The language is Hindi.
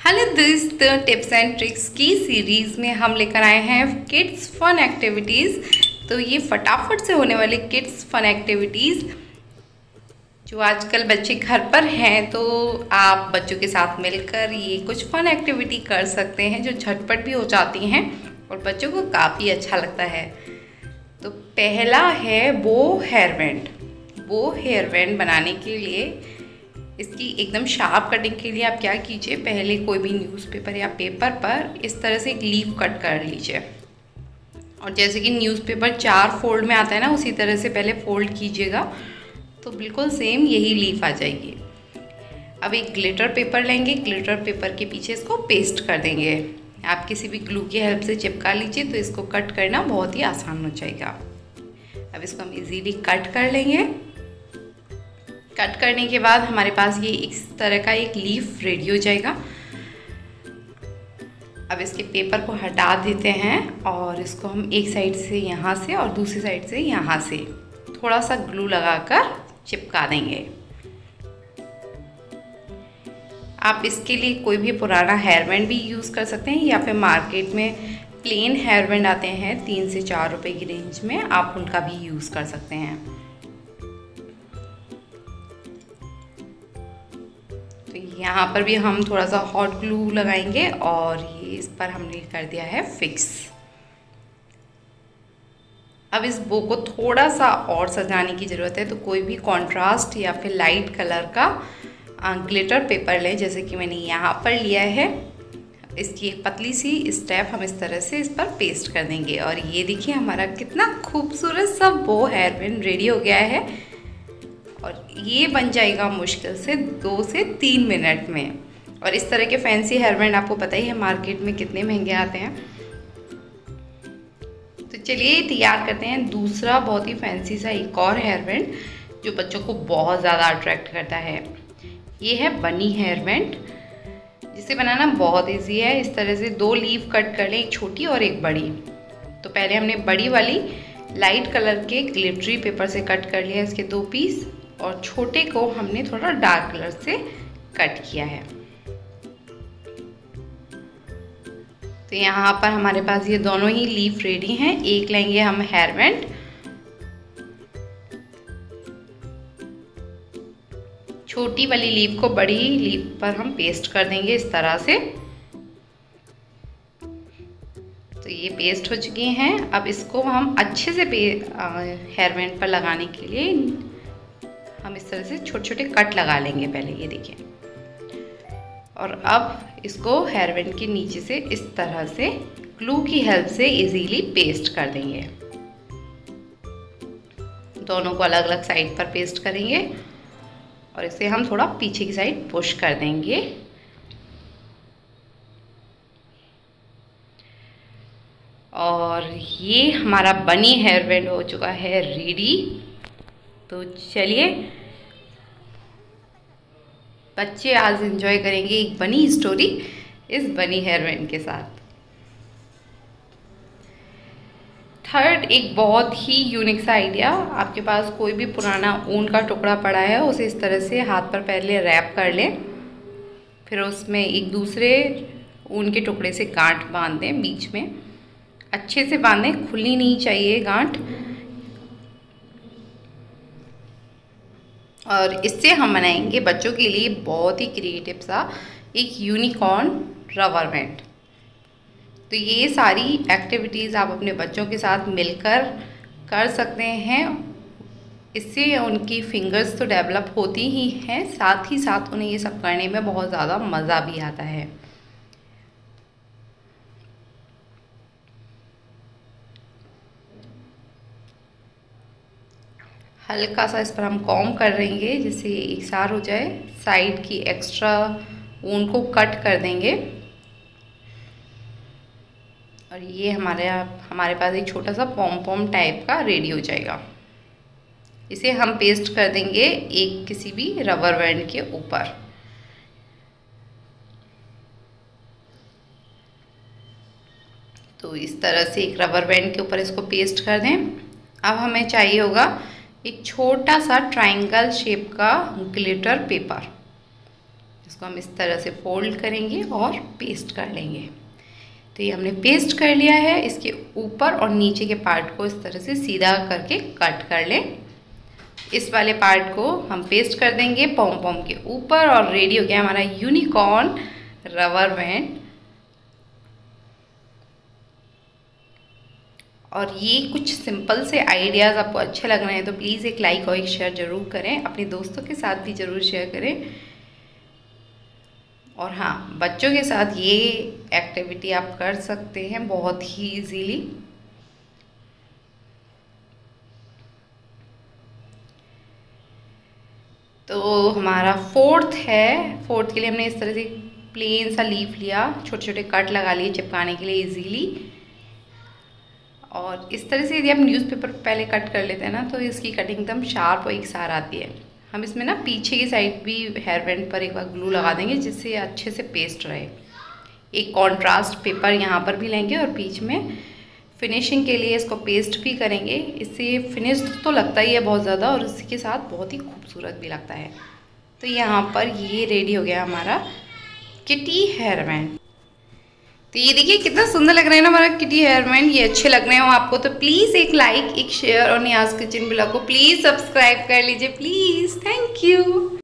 हेलो दोस्तों, टिप्स एंड ट्रिक्स की सीरीज़ में हम लेकर आए हैं किड्स फन एक्टिविटीज़। तो ये फटाफट से होने वाली किड्स फन एक्टिविटीज़ जो आजकल बच्चे घर पर हैं, तो आप बच्चों के साथ मिलकर ये कुछ फन एक्टिविटी कर सकते हैं जो झटपट भी हो जाती हैं और बच्चों को काफ़ी अच्छा लगता है। तो पहला है bow hair band. Bow hair band बनाने के लिए इसकी एकदम शार्प कटिंग के लिए आप क्या कीजिए, पहले कोई भी न्यूज़पेपर या पेपर पर इस तरह से एक लीफ कट कर लीजिए। और जैसे कि न्यूज़पेपर 4 फोल्ड में आता है ना, उसी तरह से पहले फोल्ड कीजिएगा तो बिल्कुल सेम यही लीफ आ जाएगी। अब एक ग्लिटर पेपर लेंगे, ग्लिटर पेपर के पीछे इसको पेस्ट कर देंगे। आप किसी भी ग्लू की हेल्प से चिपका लीजिए तो इसको कट करना बहुत ही आसान हो जाएगा। अब इसको हम इजीली कट कर लेंगे। कट करने के बाद हमारे पास ये इस तरह का एक लीफ रेडी हो जाएगा। अब इसके पेपर को हटा देते हैं और इसको हम एक साइड से यहाँ से और दूसरी साइड से यहाँ से थोड़ा सा ग्लू लगाकर चिपका देंगे। आप इसके लिए कोई भी पुराना हेयर बैंड भी यूज़ कर सकते हैं या फिर मार्केट में प्लेन हेयर बैंड आते हैं 3 से 4 रुपए की रेंज में, आप उनका भी यूज़ कर सकते हैं। तो यहाँ पर भी हम थोड़ा सा हॉट ग्लू लगाएंगे और ये इस पर हमने कर दिया है फिक्स। अब इस बो को थोड़ा सा और सजाने की ज़रूरत है, तो कोई भी कॉन्ट्रास्ट या फिर लाइट कलर का ग्लिटर पेपर लें, जैसे कि मैंने यहाँ पर लिया है। इसकी एक पतली सी स्टेप हम इस तरह से इस पर पेस्ट कर देंगे और ये देखिए हमारा कितना खूबसूरत सा बो हेयर बैंड रेडी हो गया है। और ये बन जाएगा मुश्किल से 2 से 3 मिनट में। और इस तरह के फैंसी हेयर बैंड आपको पता ही है मार्केट में कितने महंगे आते हैं। तो चलिए तैयार करते हैं दूसरा बहुत ही फैंसी सा एक और हेयर बैंड जो बच्चों को बहुत ज़्यादा अट्रैक्ट करता है। ये है बनी हेयर बैंड, जिसे बनाना बहुत ईजी है। इस तरह से 2 लीफ कट कर लें, एक छोटी और एक बड़ी। तो पहले हमने बड़ी वाली लाइट कलर के ग्लिटरी पेपर से कट कर लिया इसके 2 पीस, और छोटे को हमने थोड़ा डार्क कलर से कट किया है। तो यहाँ पर हमारे पास ये दोनों ही लीफ रेडी हैं। एक लेंगे हम हेयर बैंड, छोटी वाली लीफ को बड़ी लीफ पर हम पेस्ट कर देंगे इस तरह से। तो ये पेस्ट हो चुकी हैं। अब इसको हम अच्छे से हेयर बैंड पर लगाने के लिए हम इस तरह से छोटे छोटे कट लगा लेंगे पहले, ये देखिए। और अब इसको हेयर बैंड के नीचे से इस तरह से ग्लू की हेल्प से इजीली पेस्ट कर देंगे। दोनों को अलग अलग साइड पर पेस्ट करेंगे और इसे हम थोड़ा पीछे की साइड पुश कर देंगे। और ये हमारा बनी हेयर बैंड हो चुका है रेडी। तो चलिए बच्चे आज एंजॉय करेंगे एक बनी स्टोरी इस बनी हेयर बैंड के साथ। थर्ड, एक बहुत ही यूनिक सा आइडिया। आपके पास कोई भी पुराना ऊन का टुकड़ा पड़ा है, उसे इस तरह से हाथ पर पहले रैप कर लें, फिर उसमें एक दूसरे ऊन के टुकड़े से गांठ बांध दें, बीच में अच्छे से बांधें, खुलनी नहीं चाहिए गांठ। और इससे हम बनाएंगे बच्चों के लिए बहुत ही क्रिएटिव सा एक यूनिकॉर्न रबर बैंड। तो ये सारी एक्टिविटीज़ आप अपने बच्चों के साथ मिलकर कर सकते हैं। इससे उनकी फिंगर्स तो डेवलप होती ही हैं, साथ ही साथ उन्हें ये सब करने में बहुत ज़्यादा मज़ा भी आता है। हल्का सा इस पर हम कॉम्ब कर देंगे जिससे एकसार हो जाए। साइड की एक्स्ट्रा ऊन को कट कर देंगे और ये हमारे पास एक छोटा सा पॉम पॉम टाइप का रेडी हो जाएगा। इसे हम पेस्ट कर देंगे एक किसी भी रबर बैंड के ऊपर। तो इस तरह से एक रबर बैंड के ऊपर इसको पेस्ट कर दें। अब हमें चाहिए होगा एक छोटा सा ट्रायंगल शेप का ग्लिटर पेपर। इसको हम इस तरह से फोल्ड करेंगे और पेस्ट कर लेंगे। तो ये हमने पेस्ट कर लिया है। इसके ऊपर और नीचे के पार्ट को इस तरह से सीधा करके कट कर लें। इस वाले पार्ट को हम पेस्ट कर देंगे पॉम पॉम के ऊपर और रेडी हो गया हमारा यूनिकॉर्न रबर बैंड। और ये कुछ सिंपल से आइडियाज़ आपको अच्छे लग रहे हैं तो प्लीज़ एक लाइक और एक शेयर ज़रूर करें, अपने दोस्तों के साथ भी ज़रूर शेयर करें। और हाँ, बच्चों के साथ ये एक्टिविटी आप कर सकते हैं बहुत ही इजीली। तो हमारा फोर्थ है। फोर्थ के लिए हमने इस तरह से प्लेन सा लीफ लिया, छोटे छोटे कट लगा लिए चिपकाने के लिए इजीली। और इस तरह से यदि आप न्यूज़पेपर पहले कट कर लेते हैं ना तो इसकी कटिंग एकदम शार्प और एक सार आती है। हम इसमें ना पीछे की साइड भी हेयर बैंड पर एक बार ग्लू लगा देंगे जिससे अच्छे से पेस्ट रहे। एक कॉन्ट्रास्ट पेपर यहाँ पर भी लेंगे और बीच में फिनिशिंग के लिए इसको पेस्ट भी करेंगे। इससे फिनिश्ड तो लगता ही है बहुत ज़्यादा और इसके साथ बहुत ही खूबसूरत भी लगता है। तो यहाँ पर ये रेडी हो गया हमारा किटी हेयर बैंड। तो ये देखिए कितना सुंदर लग रहा है ना हमारा किटी हेयर बैंड। ये अच्छे लग रहे हो आपको तो प्लीज़ एक लाइक, एक शेयर और नियाज़ किचन ब्लॉग को प्लीज़ सब्सक्राइब कर लीजिए प्लीज़। Thank you.